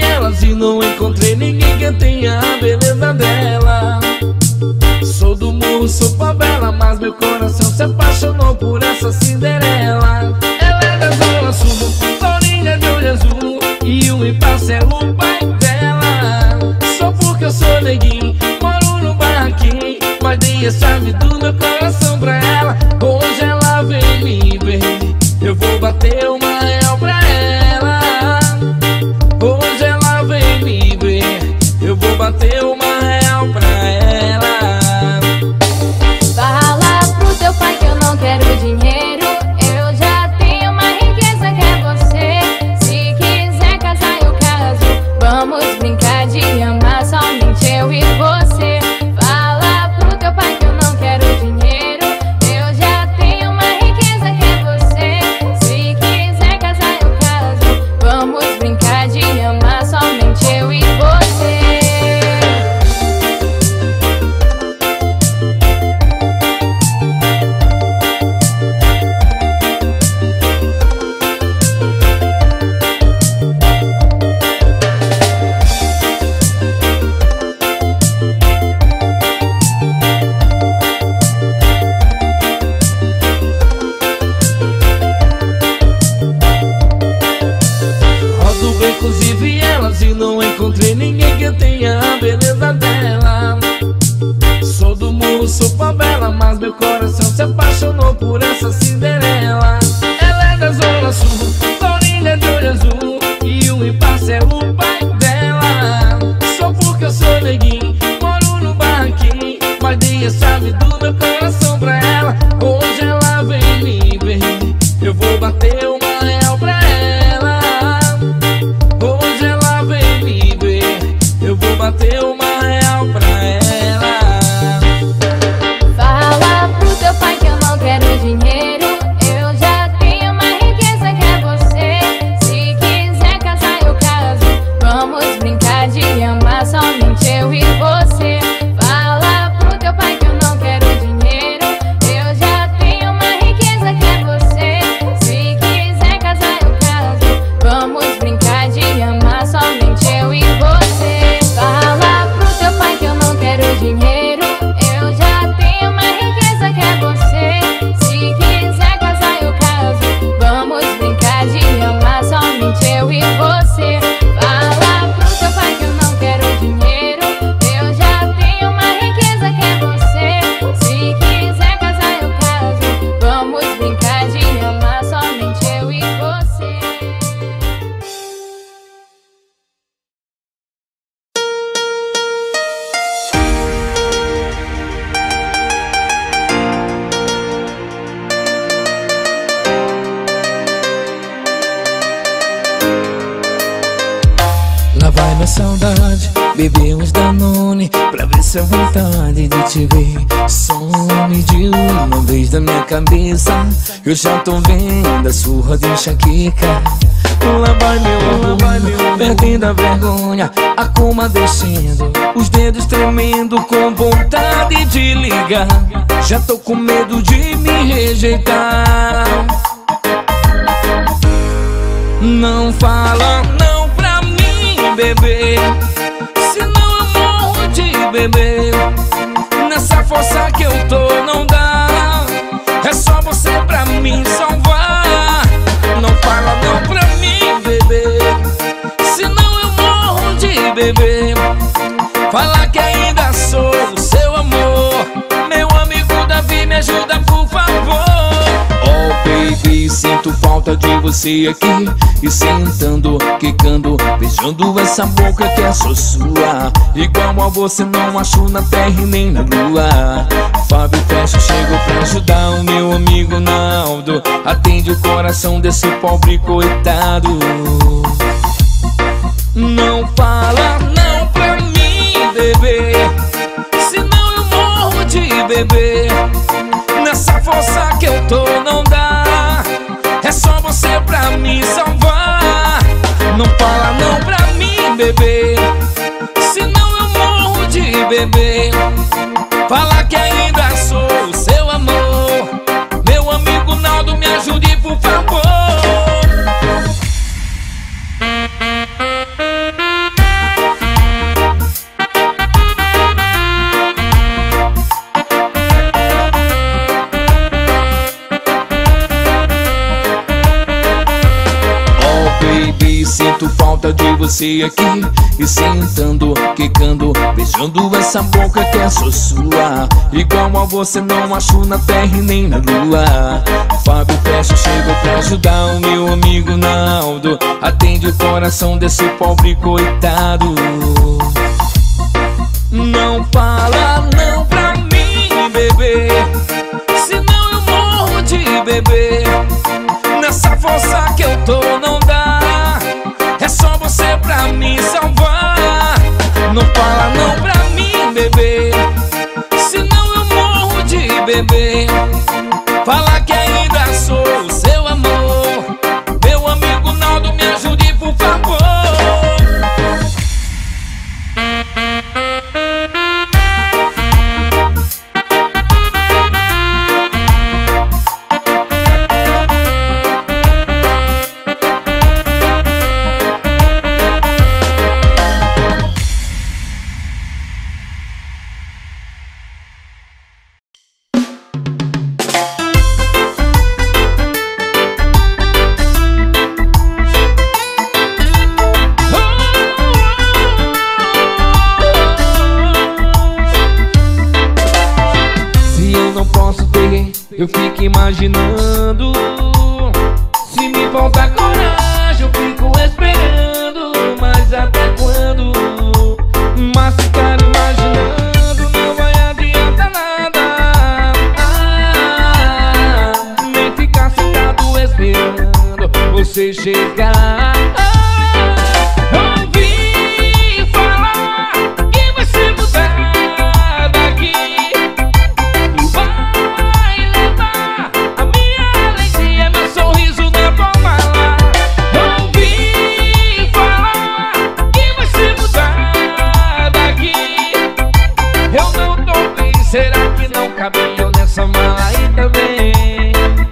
elas e não encontrei ninguém que tenha a beleza dela. Sou do morro, sou favela, mas meu coração se apaixonou por essa Cinderela. Ela é da Zona Sul, tourinha de olho azul, e o impasse é o pai dela. Só porque eu sou neguinho, moro no barraquinho, mas dei a chave do meu coração pra ela. Hoje ela vem me ver, eu vou bater uma real pra ela. Hoje ela vem me ver, eu vou bater uma real pra ela. Fala pro teu pai que eu não quero dinheiro, eu já tenho uma riqueza que é você. Se quiser casar eu caso, vamos brincar de amar somente eu e você. Fala pro teu pai que eu não quero dinheiro, eu já tenho uma riqueza que é você. Se quiser casar eu caso, vamos brincar de amar somente eu e você. Rodo becos e vielas e não encontrei ninguém que tenha a beleza dela. Sou do morro, sou favela, mas meu coração se apaixonou por essa Cinderela. Ela é da Zona Sul, tourinha de olho azul, e o impasse é o pai dela. Só porque eu sou neguinho, moro no barraquinho, mas dei a chave do meu coração pra ela. Hoje ela vem me ver, eu vou bater uma real pra ela. Hoje ela vem me ver, eu vou bater uma real pra ela. Fala pro teu pai que eu não quero dinheiro, eu já tenho uma riqueza que é você. Se quiser casar eu caso, vamos brincar de amar somente eu e você. Fala pro teu pai que eu não quero dinheiro, eu já tenho uma riqueza que é você. Se quiser casar eu caso, vamos brincar de amar somente eu e você. Fala pro teu pai que eu não quero dinheiro, eu já tenho uma riqueza que é você. Se quiser casar eu caso, vamos brincar de amar somente eu e você. Fala pro teu pai que eu não quero dinheiro, eu já tenho uma riqueza que é você. Se quiser casar eu caso, vamos brincar de amar somente eu e você. Lá vai minha saudade, beber uns Danone pra ver se a vontade de te ver some de uma vez da minha cabeça. Eu já tô vendo a surra de enxaqueca. Lá vai meu amor, perdendo a vergonha, a coma descendo, os dedos tremendo com vontade de ligar. Já tô com medo de me rejeitar. Não fala não pra mim, bebê, senão eu morro de beber. Nessa força que eu tô não dá, é só você pra me salvar. Não fala não pra mim, bebê, senão eu morro de beber. Fala que ainda sou o seu amor, meu amigo Davi, me ajuda por favor. Oh baby, sinto falta de você aqui, e sentando, quicando, beijando essa boca que é só sua. Igual a você não acho na terra e nem na lua. Fábio Fecha chegou pra ajudar o meu amigo Naldo, atende o coração desse pobre coitado. Não fala não pra mim, bebê, senão eu morro de beber. Nessa força que eu tô não dá, é só você pra me salvar. Não fala não pra mim, bebê, senão eu morro de beber. Fala que ainda sou o seu amor, meu amigo Naldo, me ajude por favor. você aqui e sentando, quicando, beijando essa boca que é só sua. Igual a você não acho na terra e nem na lua. Fábio Fecha chegou pra ajudar o meu amigo Naldo. Atende o coração desse pobre coitado. Não fala não pra mim, bebê, senão eu morro de bebê. Nessa força que eu tô não dá, é só você pra me salvar. Não fala não pra mim, bebê, senão eu morro de bebê. Fala que ainda sou o seu amor. Meu amigo Naldo, me ajude por favor. Eu fico imaginando, se me falta coragem eu fico esperando. Mas até quando? Mas ficar imaginando não vai adiantar nada. Nem ficar sentado esperando você chegar. Ouvi falar que vai se mudar daqui. Será que não cabia nessa mala aí também?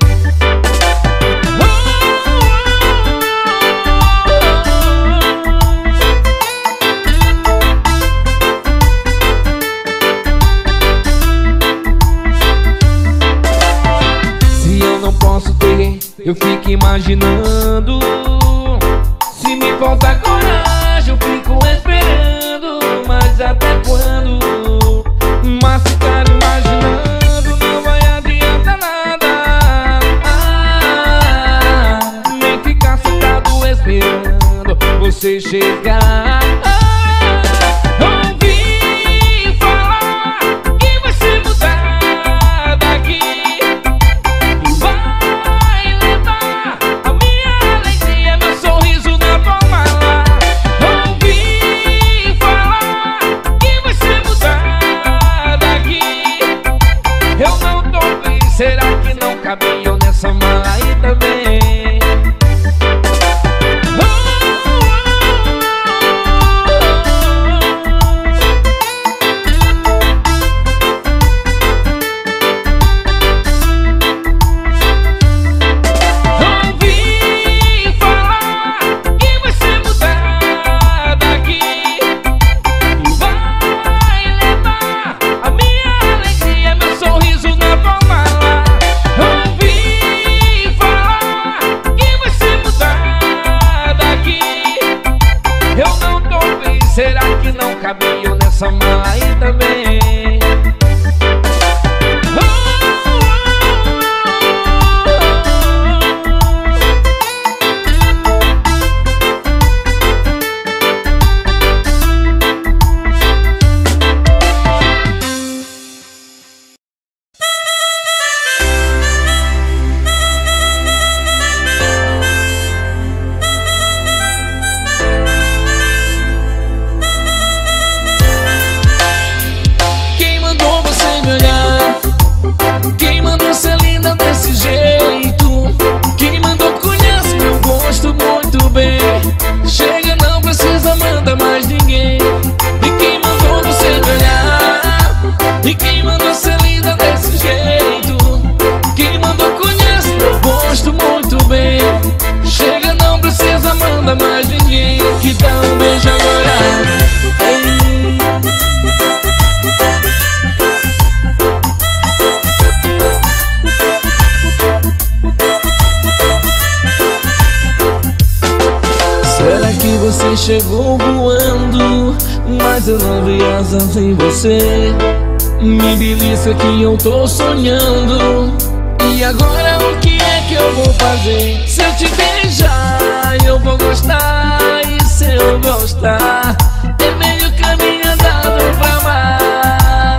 Se eu não posso ter, eu fico imaginando. Se me falta coragem eu fico esperando. Mas até quando? Mas ficar imaginando não vai adiantar nada. Nem ficar sentado esperando você chegar. Ouvi falar que vai se mudar daqui. Vai levar a minha alegria, meu sorriso na tua mala. Ouvi falar que vai se mudar daqui. Eu não tô bem, será que não cabia nessa mala aí também? Ouvi falar que vai se mudar daqui. Vai levar a minha alegria, meu sorriso na tua mala. Ouvi falar que vai se mudar daqui. Eu não tô bem, será que não cabia nessa mala aí também? Quem mandou você me olhar? Quem mandou ser linda desse jeito? Quem mandou conhece meu gosto muito bem. Chega, não precisa mandar mais ninguém. E quem mandou você me olhar? E quem mandou ser linda desse jeito? Quem mandou conhece meu gosto muito bem. Chega, não precisa mandar mais ninguém. Que dá um beijo agora. Será que você chegou voando, mas eu não vi asas em você. Me belisca que eu tô sonhando. E agora o que é que eu vou fazer? Se eu te beijar, eu vou gostar. E se eu gostar, é meio caminho andado pra amar.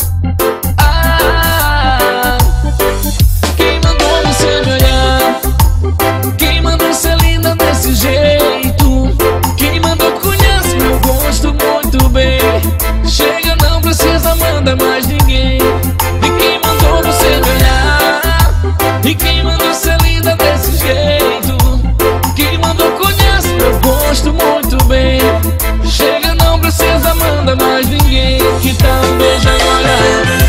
Quem mandou você me olhar? Quem mandou ser linda desse jeito? Quem mandou conhece meu gosto muito bem. Chega, não precisa mandar mais ninguém. E quem mandou você me olhar? E quem mandou ser linda desse jeito? Quem mandou conhece meu gosto muito bem. Chega, não precisa mandar mais ninguém. Que tal um beijo agora?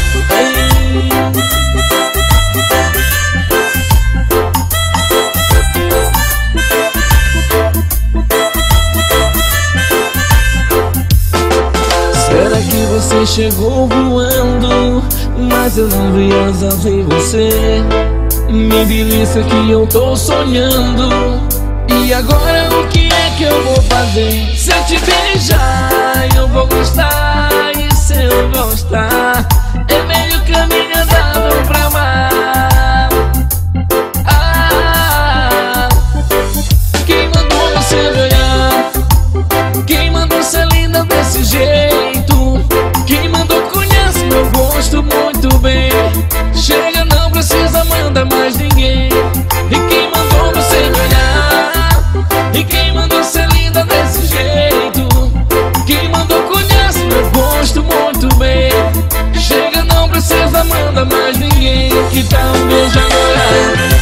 Será que você chegou voando, mas eu não vi asas em você? Me belisca que eu tô sonhando. E agora o que é que eu vou fazer? Se eu te beijar, eu vou gostar. E se eu gostar, é meio caminho andado pra amar. Quem mandou você me olhar? Quem mandou ser linda desse jeito? Quem mandou conhece meu gosto muito bem. Chega, não precisa mandar mais ninguém. E quem mandou você me olhar? E quem mandou ser linda desse jeito? Quem mandou conhece meu gosto muito bem. Chega, não precisa mandar mais ninguém. Que tal um beijo agora?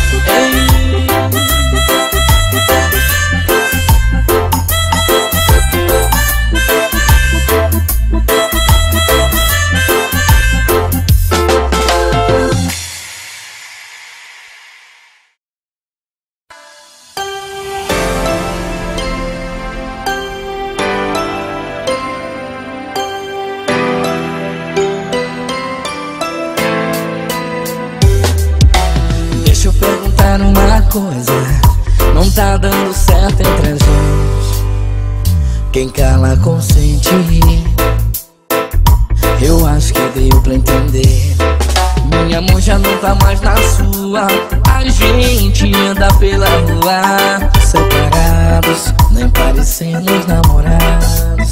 Não tá dando certo entre a gente. Quem cala consente. Eu acho que deu pra entender. Minha mão já não tá mais na sua. A gente anda pela rua separados, nem parecemos namorados.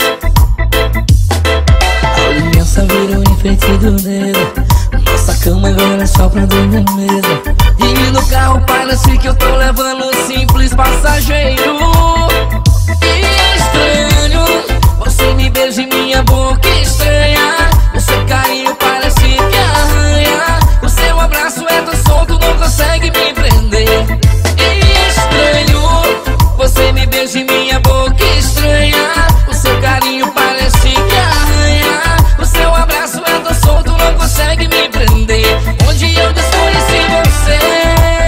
A aliança virou enfeite do dedo. Nossa cama agora é só pra dormir mesmo. E no carro parece que eu tô levando um simples passageiro. E estranho, você me beija em minha boca estranha. O seu carinho parece que arranha. O seu abraço é tão solto, não consegue me prender. E estranho, você me beija em minha boca estranha. O seu carinho parece que arranha. O seu abraço é tão solto, não consegue me prender. Onde eu desconheci você?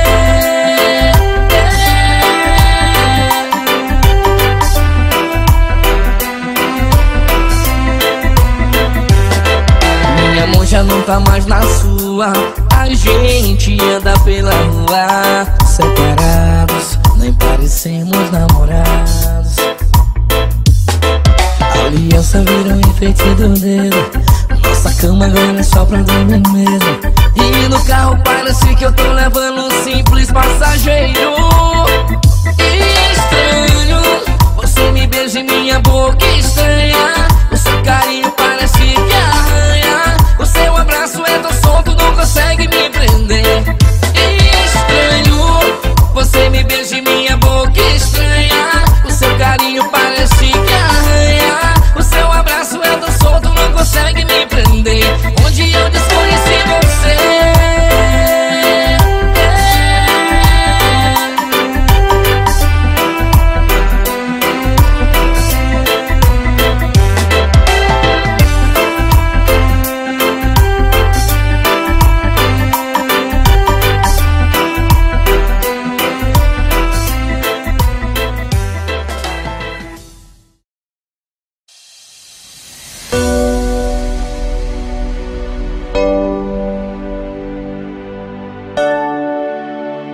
Já não tá mais na sua. A gente anda pela rua separados, nem parecemos namorados. A aliança virou enfeite do dedo. Nossa cama agora é só pra dormir mesmo. E no carro parece que eu tô levando um simples passageiro. E estranho, você me beija em minha boca estranha. O seu carinho parece que arranha. O seu abraço é tão solto, não consegue me prender. E estranho, você me beija em minha boca estranha. O seu carinho parece que arranha. O seu abraço é tão solto, não consegue me prender. Onde eu desconheci você?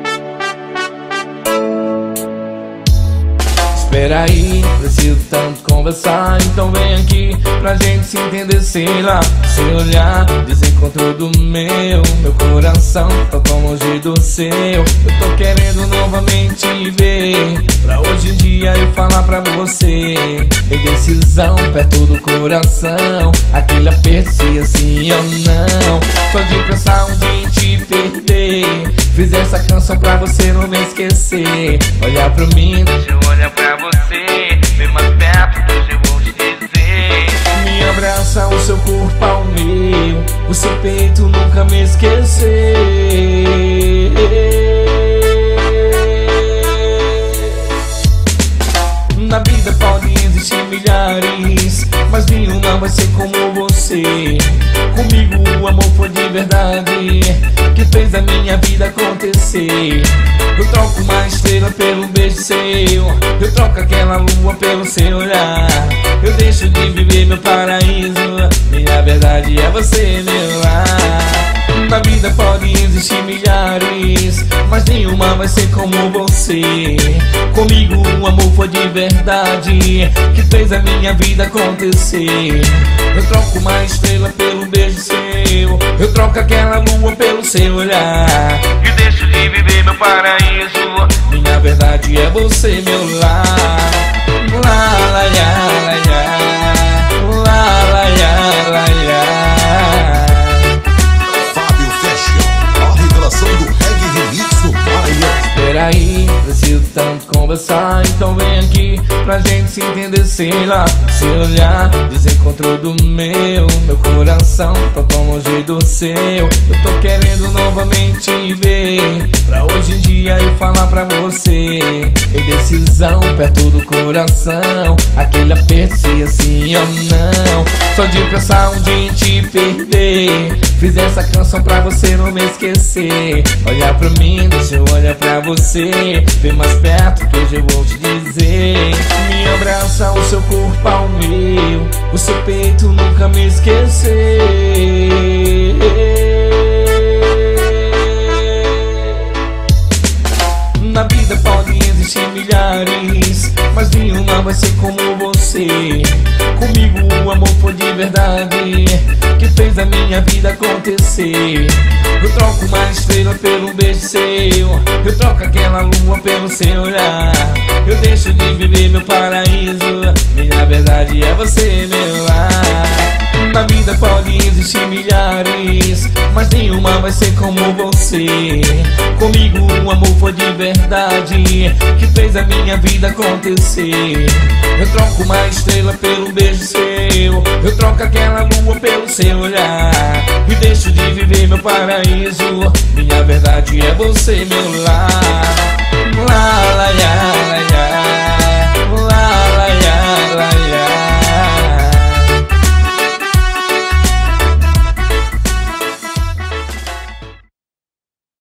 Peraí, preciso tanto conversar, então vem aqui pra gente se entender, sei lá. Se olhar, desencontro do meu coração tá tão longe do seu. Eu tô querendo novamente ver, pra hoje em dia eu falar pra você. Indecisão perto do coração, aquele aperto se assim ou não. Só de pensar um dia em te perder, fiz essa canção pra você não me esquecer. Olha pra mim, deixa eu olhar pra você, vem mais perto que hoje eu vou te dizer. Me abraça, o seu corpo ao meu, o seu peito nunca me esquecer. Na vida podem existir milhares, mas nenhuma vai ser como você. Comigo o amor foi de verdade, que fez a minha vida acontecer. Eu troco uma estrela pelo beijo seu, eu troco aquela lua pelo seu olhar. Eu deixo de viver meu paraíso, minha verdade é você, meu lar. Na vida podem existir milhares, mas nenhuma vai ser como você. Comigo o amor foi de verdade, que fez a minha vida acontecer. Eu troco uma estrela pelo beijo seu, eu troco aquela lua pelo seu olhar. E deixo de viver meu paraíso, minha verdade é você, meu lar. La la ya la ya, la la ya la ya. Fábio Fashion, a revelação do reggae remix do Fire. Peraí, preciso tanto conversar, então vem aqui pra gente se entender, sei lá. Se olhar, desencontro do meu coração tá tão longe do seu. Eu tô querendo novamente ver, pra hoje em dia eu falar pra você. Indecisão perto do coração, aquele aperto se assim ou não. Só de pensar um dia em te perder, fiz essa canção pra você não me esquecer. Olha pra mim, deixa eu olhar pra você, vem mais perto que hoje eu vou te dizer. Me abraça, o seu corpo ao meu, o seu peito nunca me esquecer. Na vida podem existir milhares, mas nenhuma vai ser como você. Comigo o amor foi de verdade, que fez a minha vida acontecer. Eu troco uma estrela pelo beijo seu, eu troco aquela lua pelo seu olhar. Eu deixo de viver meu paraíso, minha verdade é você, meu lar. Na vida podem existir milhares, mas nenhuma vai ser como você. Comigo o amor foi de verdade, que fez a minha vida acontecer. Eu troco uma estrela pelo beijo seu, eu troco aquela lua pelo seu olhar. E deixo de viver meu paraíso, minha verdade é você, meu lar.